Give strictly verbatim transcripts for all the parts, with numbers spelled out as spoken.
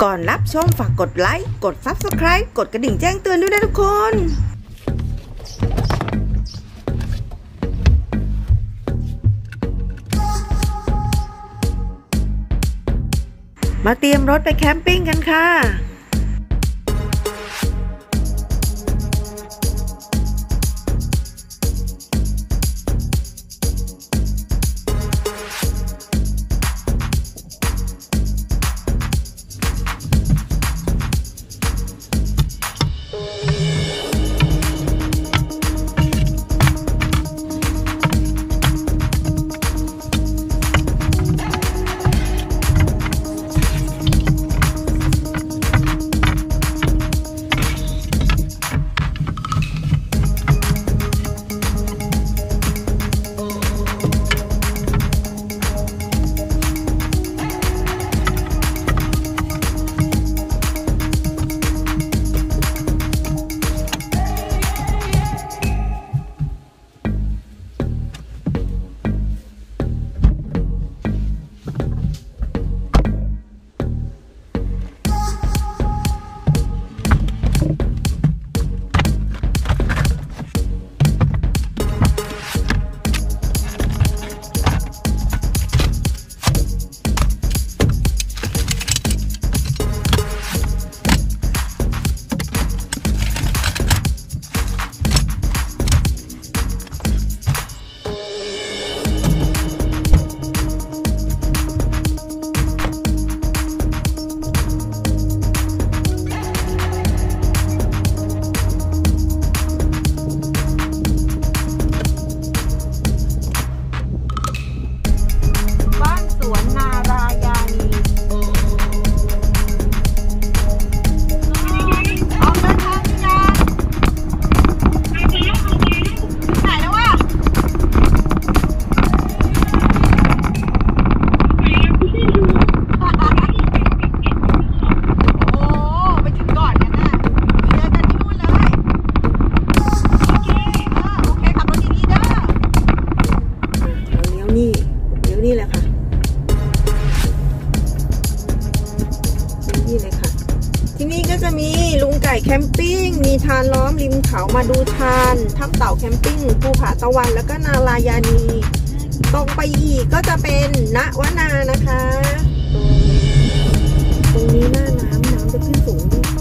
ก่อนรับชมฝากกดไลค์กด ซับสไครบ์ กดกระดิ่งแจ้งเตือนด้วยนะทุกคนมาเตรียมรถไปแคมปิ้งกันค่ะนี่แหละค่ะนี่เลยค่ะที่นี่ก็จะมีลุงไก่แคมปิ้งมีทานล้อมริมเขามาดูทานถ้ำเต่าแคมปิ้งภูผาตะวันแล้วก็นาลายานีตรงไปอีกก็จะเป็นณวนานะคะตรงนี้หน้าน้ำน้ำจะขึ้นสูงด้วย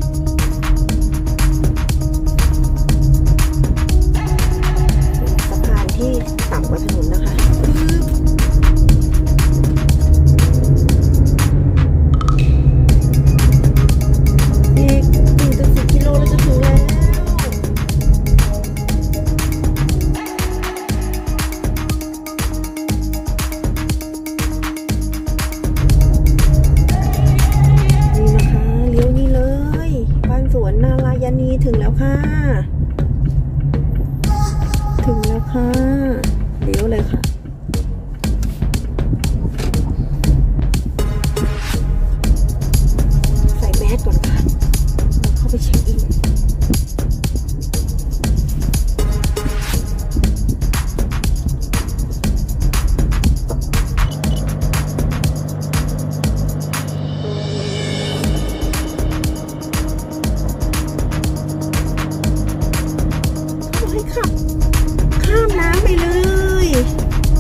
สะพานที่ต่ำกว่าถนนนะคะถึงแล้วค่ะถึงแล้วค่ะเลี้ยวเลยค่ะใส่แมสก่อนค่ะเข้าไปเช็คอินข้ามน้ำไปเลย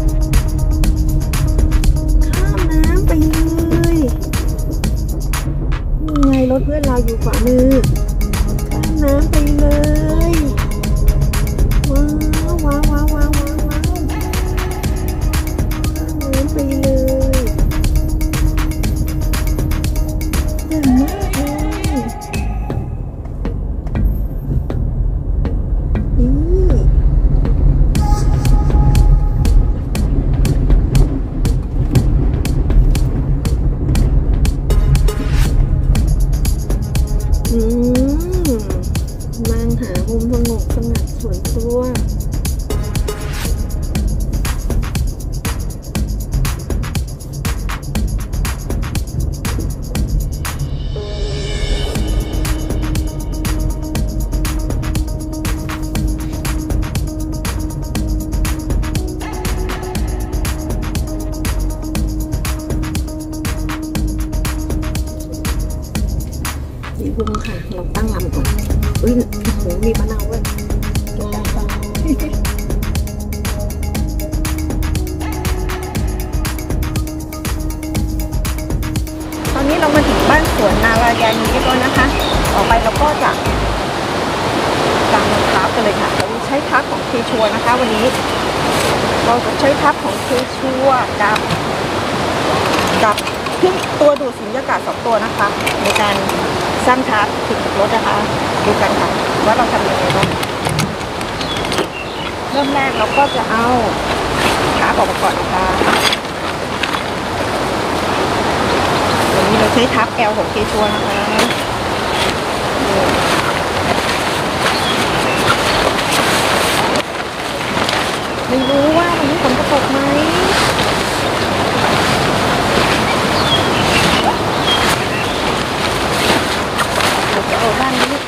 านีเรียบร้อยนะคะต่อไปเราก็จะกางทับกันเลยค่ะเราใช้ทับของเคชัวนะคะวันนี้เราจะใช้ทับของเคชัวกับกับขึ้นตัวดูดสุญญากาศสองตัวนะคะในการสร้างทับถึงรถนะคะดูกันค่ะว่าเราทำยังไงบ้างเริ่มแรกเราก็จะเอาทับออกมาก่อนนะคะวันนี้เราใช้ทับ L ของเคชัวนะคะไม่รู้ว่าวันนี้ฝนจะตกไหมเราจะเอาด้านนี้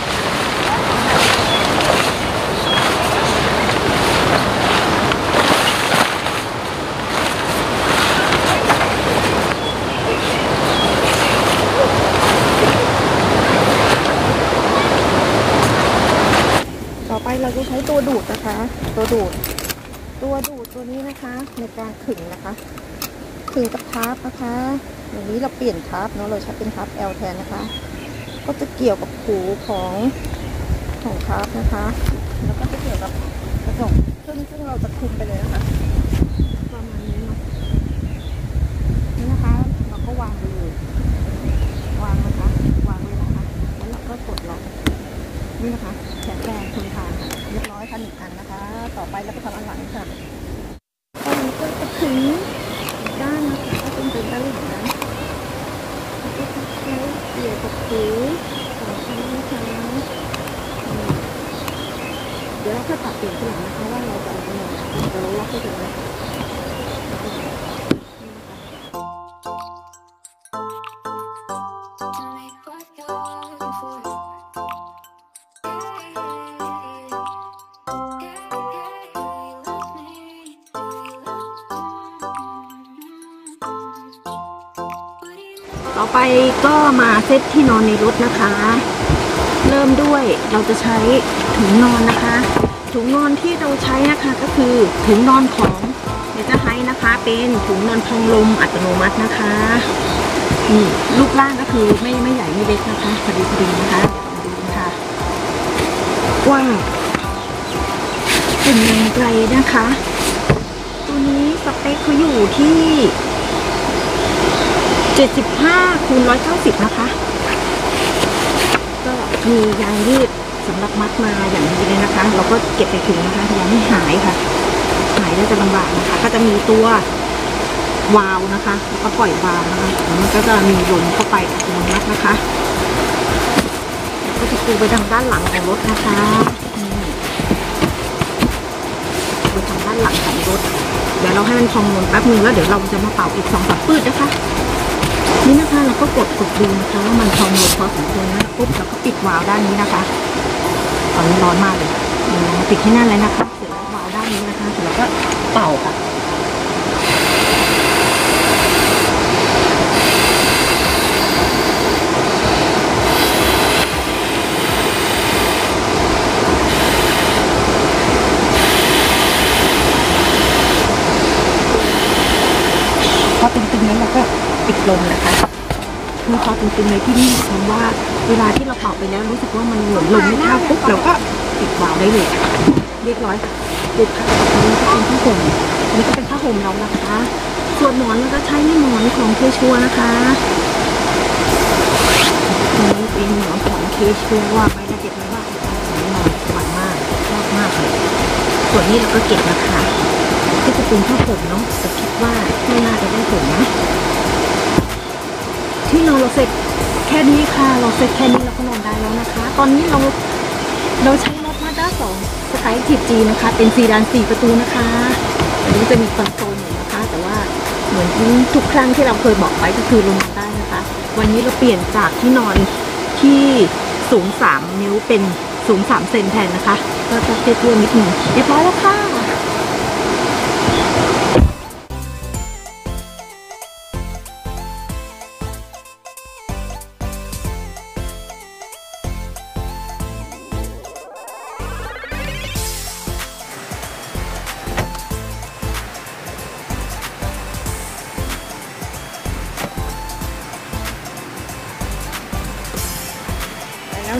ต่อไปเราจะใช้ตัวดูดนะคะตัวดูดตัวดูดตัวนี้นะคะในการขึงนะคะขึงกับทับนะคะอย่างนี้เราเปลี่ยนทับเนาะเราใช้เป็นทับ L แทนนะคะก็จะเกี่ยวกับหูของของทับนะคะแล้วก็จะเกี่ยวกับกระจกซึ่งซึ่งเราจะคลุมไปเลยนะคะประมาณนี้เนาะนี่นะคะเราก็วางไปเลยวางนะคะวางไว้นะคะแล้วเราก็กดล็อกนี่นะคะแข็งแรงทนทานค่ะเรียบร้อยค่ะหนึ่งอันนะคะต่อไปเราก็ทำอันหลังค่ะตอนนี้ก็จะถึงด้านนะคะก็เป็นเป็นด้านหลังนะแล้วก็จะใช้เกี่ยวกับหูของเขานะคะเดี๋ยวเราค่อยปรับเปลี่ยนทีหลังนะคะว่าเราจะเอาไปไหนเดี๋ยวเราล็อกให้ถึงนะต่อไปก็มาเซตที่นอนในรถนะคะเริ่มด้วยเราจะใช้ถุงนอนนะคะถุงนอนที่เราใช้นะคะก็คือถุงนอนของเนเจอร์ไฮนะคะเป็นถุงนอนพองลมอัตโนมัตินะคะนี่รูปร่างก็คือไม่ไม่ใหญ่ไม่เล็กนะคะพอดีพอดีนะคะดูค่ะกว้างเป็นยังไงนะคะตัวนี้สเปคเขาอยู่ที่เจ็ดสิบห้าคูณร้อยเก้าสิบนะคะก็มียางยืดสำหรับมัดมาอย่างนี้เลยนะคะเราก็เก็บไปถุงนะคะยังไม่หายค่ะหายแล้วจะลำบากนะคะก็จะมีตัววาล์วนะคะแล้วก็ปล่อยวาล์วนะคะแล้วมันก็จะมีลมเข้าไปอัตโนมัตินะคะก็จะปูไปทางด้านหลังของรถนะคะไปทางด้านหลังของรถเดี๋ยวเราให้มันพองลมแป๊บนึงแล้วเดี๋ยวเราจะมาเป่าอีกสองสามปื้ดนะคะนี่นะคะเราก็กดกดดูนะคะว่ามันพองลมพอสมควรนะปุ๊บเราก็ปิดวาล์วด้านนี้นะคะตอนนี้ร้อนมากเลยเราปิดให้แน่นเลยนะคะเสร็จแล้ววาล์วด้านนี้นะคะเสร็จแล้วก็เป่าค่ะพอตึงๆนั้นเราก็ปิดลมนะคะคือพอตึงๆในที่นี่หมายความว่าเวลาที่เราเป่าไปแล้วรู้สึกว่ามันเหมือนลมไม่เข้าปุ๊บเราก็ปิดวาล์วได้เลยเรียบร้อยค่ะดูค่ะอันนี้ก็เป็นผ้าห่มอันนี้ก็เป็นผ้าห่มเรานะคะส่วนหมอนเราก็ใช้หมอนของเคชัวนะคะอันนี้เป็นหมอนของเคชัวไว้ละเจ็ดร้อยบาทหมอนหวานมากชอบมากเลยส่วนนี้เราก็เก็บนะคะที่จะเป็นผ้าห่มเนาะแต่คิดว่าไม่น่าจะได้ผลนะที่นอนเราเสร็จแค่นี้ค่ะเราเสร็จแค่นี้เราก็นอนได้แล้วนะคะตอนนี้เราเราใช้รถมาด้าสองสไตล์ทีจีนะคะเป็นซีดานสี่ประตูนะคะอันนี้จะมีคอนโซลอยู่นะคะแต่ว่าเหมือนทุกครั้งที่เราเคยบอกไว้ก็คือลงมาได้นะคะวันนี้เราเปลี่ยนจากที่นอนที่สูงสามนิ้วเป็นสูงสามเซนแทนนะคะก็จะเตี้ยๆนิดนึงเรียบร้อยแล้วค่ะ ค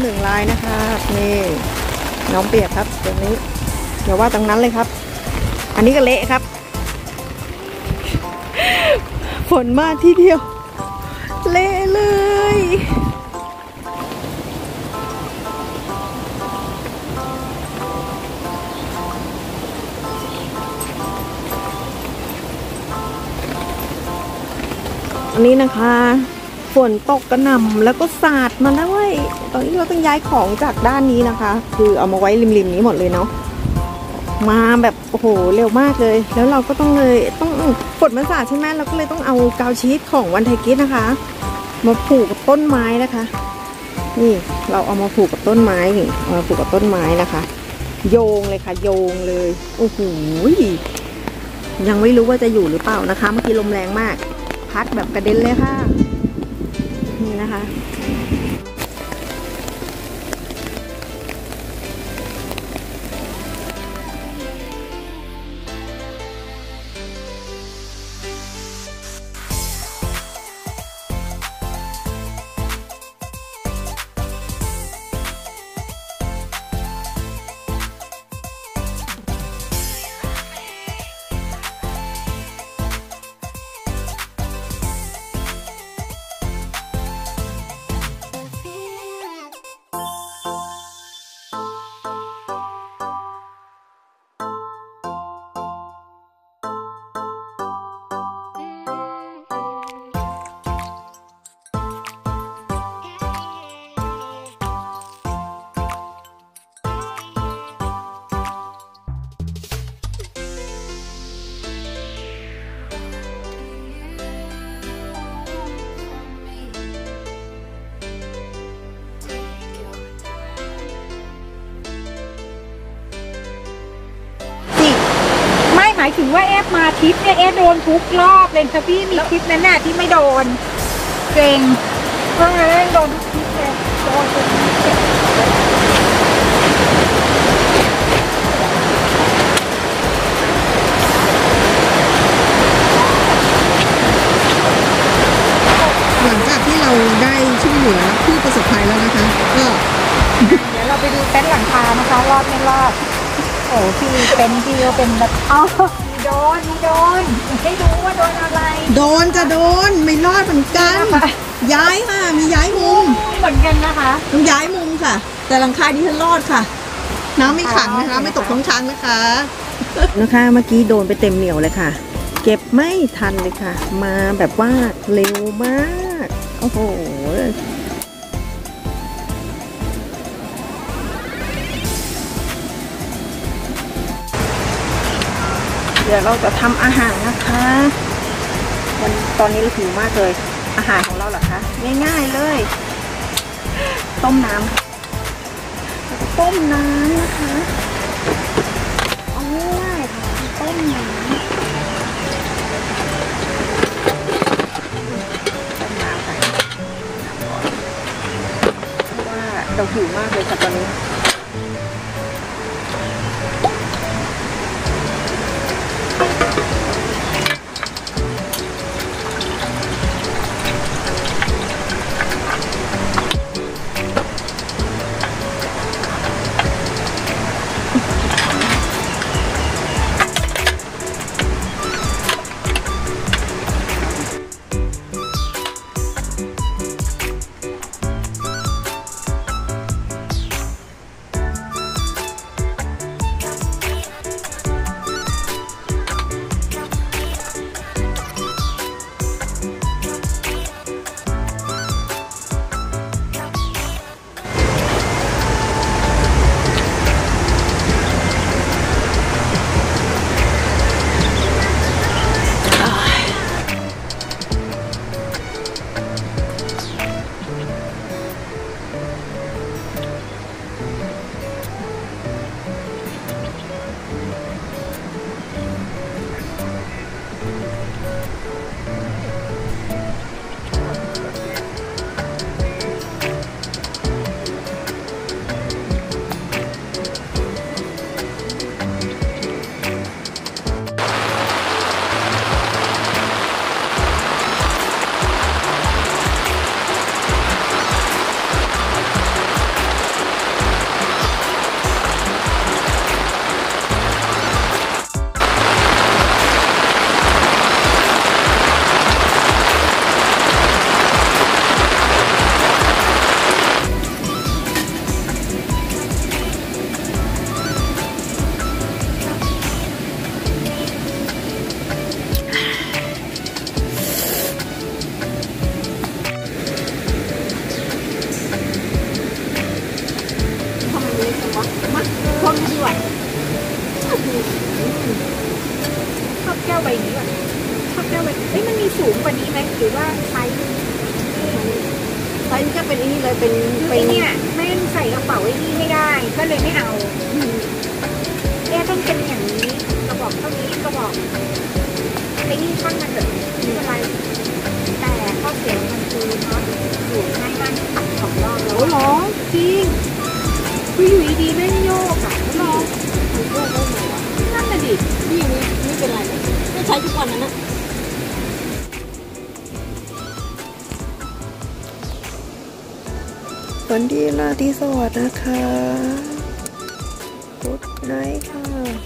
หนึ่งลายนะคะนี่น้องเปียกครับตรงนี้อย่าว่าตรงนั้นเลยครับอันนี้ก็เละครับฝนมากที่เดียวเละเลยอันนี้นะคะฝนตกกระหน่ำแล้วก็สาดมาด้วยตอนนี้เราต้องย้ายของจากด้านนี้นะคะคือเอามาไว้ริมๆนี้หมดเลยเนาะมาแบบโอ้โหเร็วมากเลยแล้วเราก็ต้องเลยต้องฝนมันสาดใช่ไหมเราก็เลยต้องเอากาวชีทของวันไทยกิสนะคะมาผูกกับต้นไม้นะคะนี่เราเอามาผูกกับต้นไม้นี่เอามาผูกกับต้นไม้นะคะโยงเลยค่ะโยงเลยโอ้โหยังไม่รู้ว่าจะอยู่หรือเปล่านะคะเมื่อกี้ลมแรงมากพัดแบบกระเด็นเลยค่ะนี่นะคะหมายถึงว่าเอฟมาทริปเนี่ยเอฟโดนทุกรอบเลยค่ะพี่มีทริปนั้นน่ะที่ไม่โดนเก่งเพราะงั้นโดนทุกทริปเลยโดนจนเจ็บหลังจากที่เราได้ช่วยเหลือผู้ประสบภัยแล้วนะคะก็เดี๋ยวเราไปดูเต็นท์หลังคานะคะรอดไม่รอดโอ้พี่เป็นที่เขาเป็นแบบอ๋อมีโดนมีโดนให้ดูว่าโดนอะไรโดนจะโดนไม่รอดเหมือนกันย้ายค่ะมีย้ายมุมเหมือนกันนะคะต้องย้ายมุมค่ะแต่หลังคาดิฉันรอดค่ะน้ำไม่ขังนะคะไม่ตกท้องช้างนะคะนะคะเมื่อกี้โดนไปเต็มเหนียวเลยค่ะเก็บไม่ทันเลยค่ะมาแบบว่าเร็วมากโอ้โหเดี๋ยวเราจะทำอาหารนะคะวันตอนนี้เราหิวมากเลยอาหารของเราเหรอคะง่ายๆเลยต้มน้ำต้มน้ำนะคะเอาง่ายๆค่ะต้มน้ำต้มน้ำค่ะเพราะว่าเราหิวมากเลยค่ะตอนนี้ใบนี้ว่ะชอบแก้วใบเฮ้ยมันมีสูงกว่านี้ไหมหรือว่าไซส์ไซส์นี้จะเป็นอันนี้เลยเป็นไปเนี่ยแม่ใส่กระเป๋าไอ้นี่ไม่ได้ก็เลยไม่เอาเอ๊ะต้องเป็นอย่างนี้กระบอกเท่านี้กระบอกไอ้นี่ช่างมันแบบไม่เป็นไรแต่ข้อเสียมันคือน็อตอยู่ง่ายมากตัดสองรอบแล้วหรอจริงคืออยู่ดีๆแม่งโยกอ่ะหรอโยกได้ไงวะนั่นน่ะดินี่อย่างนี้ไม่เป็นไรไม่ใช้ทุกวันนั้นนะวันดีราตรีสวัสดิ์นะคะกุ๊ดไนท์ค่ะ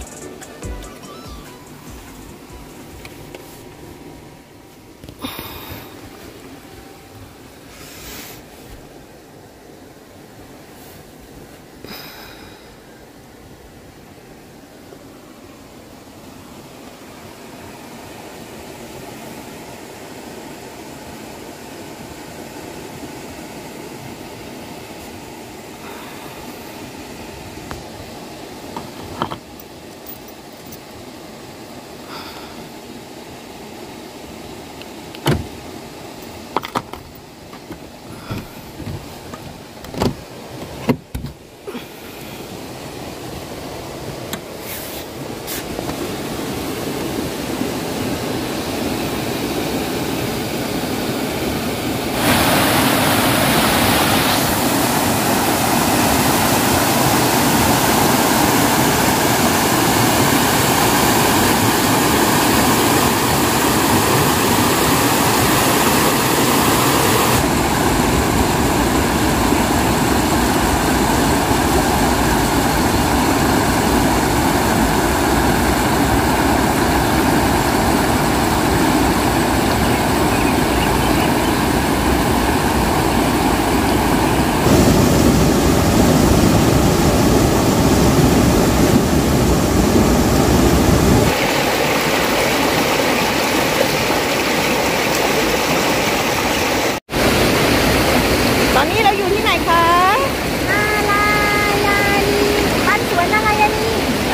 ตอนนี้เราอยู่ที่ไหนคะนาลายานีบ้านสวนนาลายานี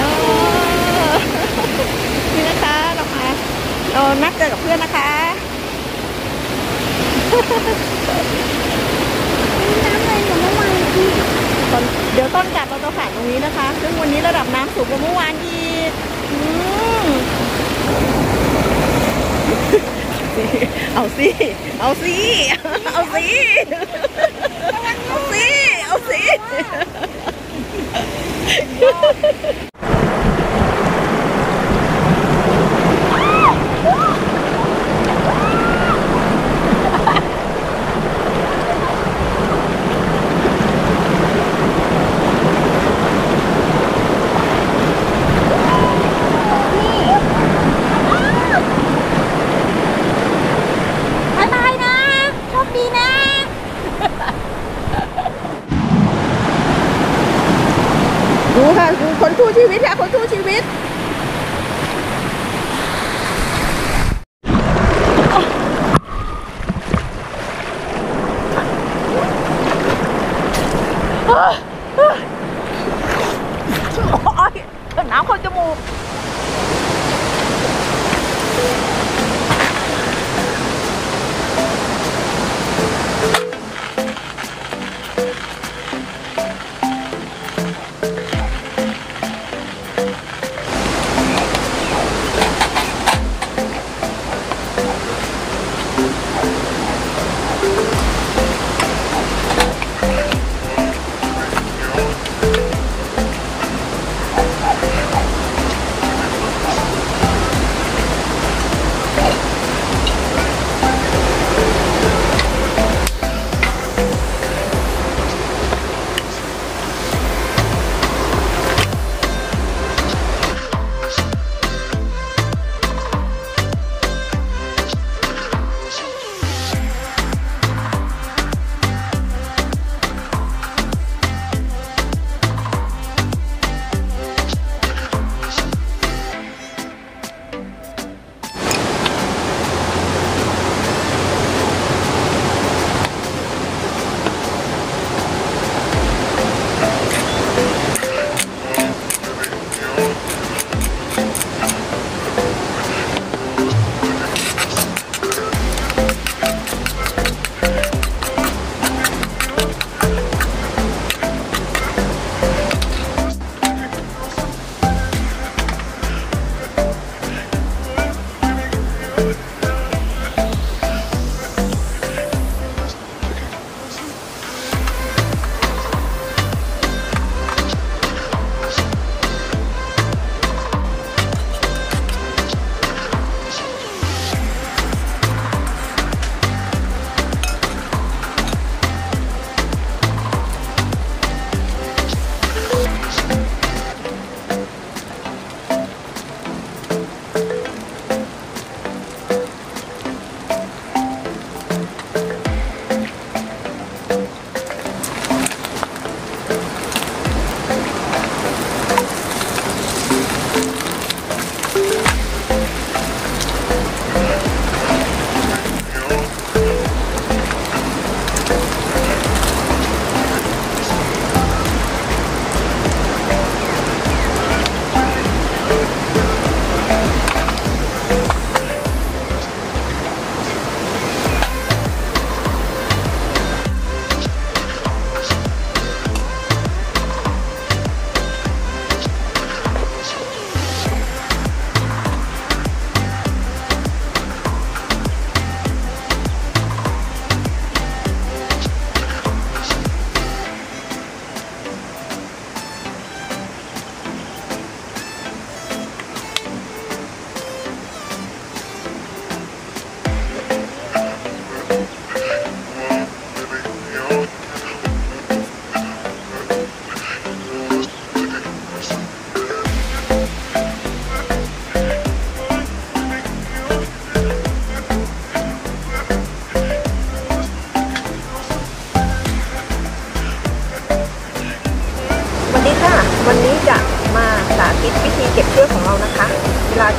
นี่นะคะเรามาเรานัดเจอกับเพื่อนนะคะน้ำเลยเหมือนเมื่อวานที่เดี๋ยวต้นกัดเราจะผ่านตรงนี้นะคะซึ่งวันนี้ระดับน้ำสูงกว่าเมื่อวานอีกเอาสิเอาสิเอาสิเอาสิเอาสิดูค่ะดูคนชูชีพ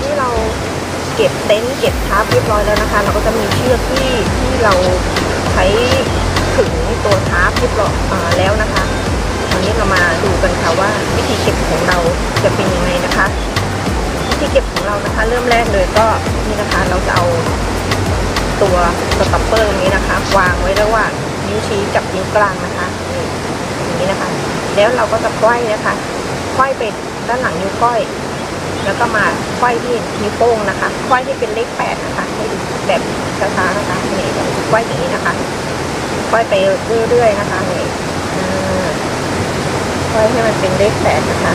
ที่เราเก็บเต็นท์เก็บทับเรียบร้อยแล้วนะคะ เราก็จะมีเชือกที่ที่เราใช้ขึงตัวทับเรียบร้อยอ่าแล้วนะคะตอนนี้เรามาดูกันค่ะว่าวิธีเก็บของเราจะเป็นยังไงนะคะวิธีเก็บของเรานะคะ เริ่มแรกเลยก็นี่นะคะเราจะเอาตัวสต็อปเปอร์ตรงนี้นะคะ วางไว้ระหว่างนิ้วชี้กับนิ้วกลางนะคะนี่อย่างนี้นะคะ แล้วเราก็จะไขว้นะคะไขว้ไปด้านหลังนิ้วก้อยแล้วก็มาไขว้ที่นิ้วโป้งนะคะไขว้ที่เป็นเลขแปดนะคะให้ดูแบบช้าๆนะคะนี่ไขว้อย่างนี้นะคะไขว้ไปเรื่อยๆนะคะนี่ไขว้ให้มันเป็นเลขแปดนะคะ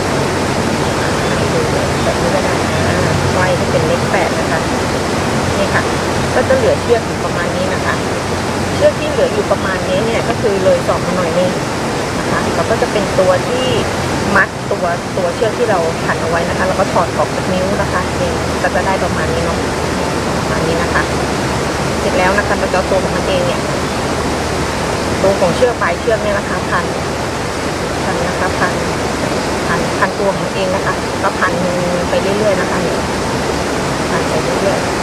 แบบนี้ก็ได้ไขว้ให้เป็นเลขแปดนะคะนี่ค่ะก็จะเหลือเชือกอยู่ประมาณนี้นะคะเชือกที่เหลืออยู่ประมาณนี้เนี่ยก็คือเลยสองมาหน่อยนึงนะคะเราก็จะเป็นตัวที่มัดตัวตัวเชือกที่เราพันเอาไว้นะคะแล้วก็ถอดออกจากนิ้วนะคะนี่ก็จะได้ประมาณนี้เนาะประมาณนี้นะคะเสร็จแล้วนะคะเราจะตัวของมันเองเนี่ยตัวของเชือกปลายเชือกเนี่ยนะคะพันพันนะคะพันพันพันตัวของเองนะคะก็พันไปเรื่อยๆนะคะนี่พันไปเรื่อยๆ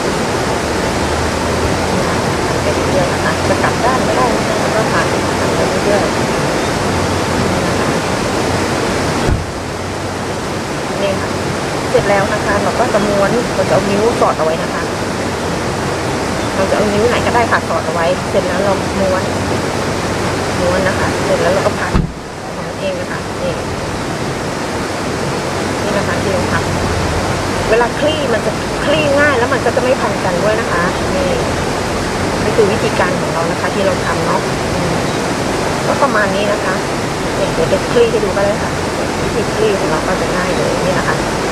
พันไปเรื่อยๆนะคะจะกลับด้านก็ได้นะคะแล้วก็พันพันไปเรื่อยๆนี่ค่ะเสร็จแล้วนะคะเราก็จะม้วนเราจะเอานิ้วสอดเอาไว้นะคะเราจะเอานิ้วไหนก็ได้ค่ะสอดเอาไว้เสร็จแล้วเราม้วนม้วนนะคะเสร็จแล้วเราก็พันของเองนะคะนี่นี่นะคะที่เราทำเวลาคลี่มันจะคลี่ง่ายแล้วมันก็จะไม่พันกันด้วยนะคะนี่นี่คือวิธีการของเรานะคะที่เราทำเนาะก็ประมาณนี้นะคะเดี๋ยวจะคลี่ให้ดูก็ได้ค่ะวิธีคลี่ของเราก็จะง่ายเลยนี่นะคะ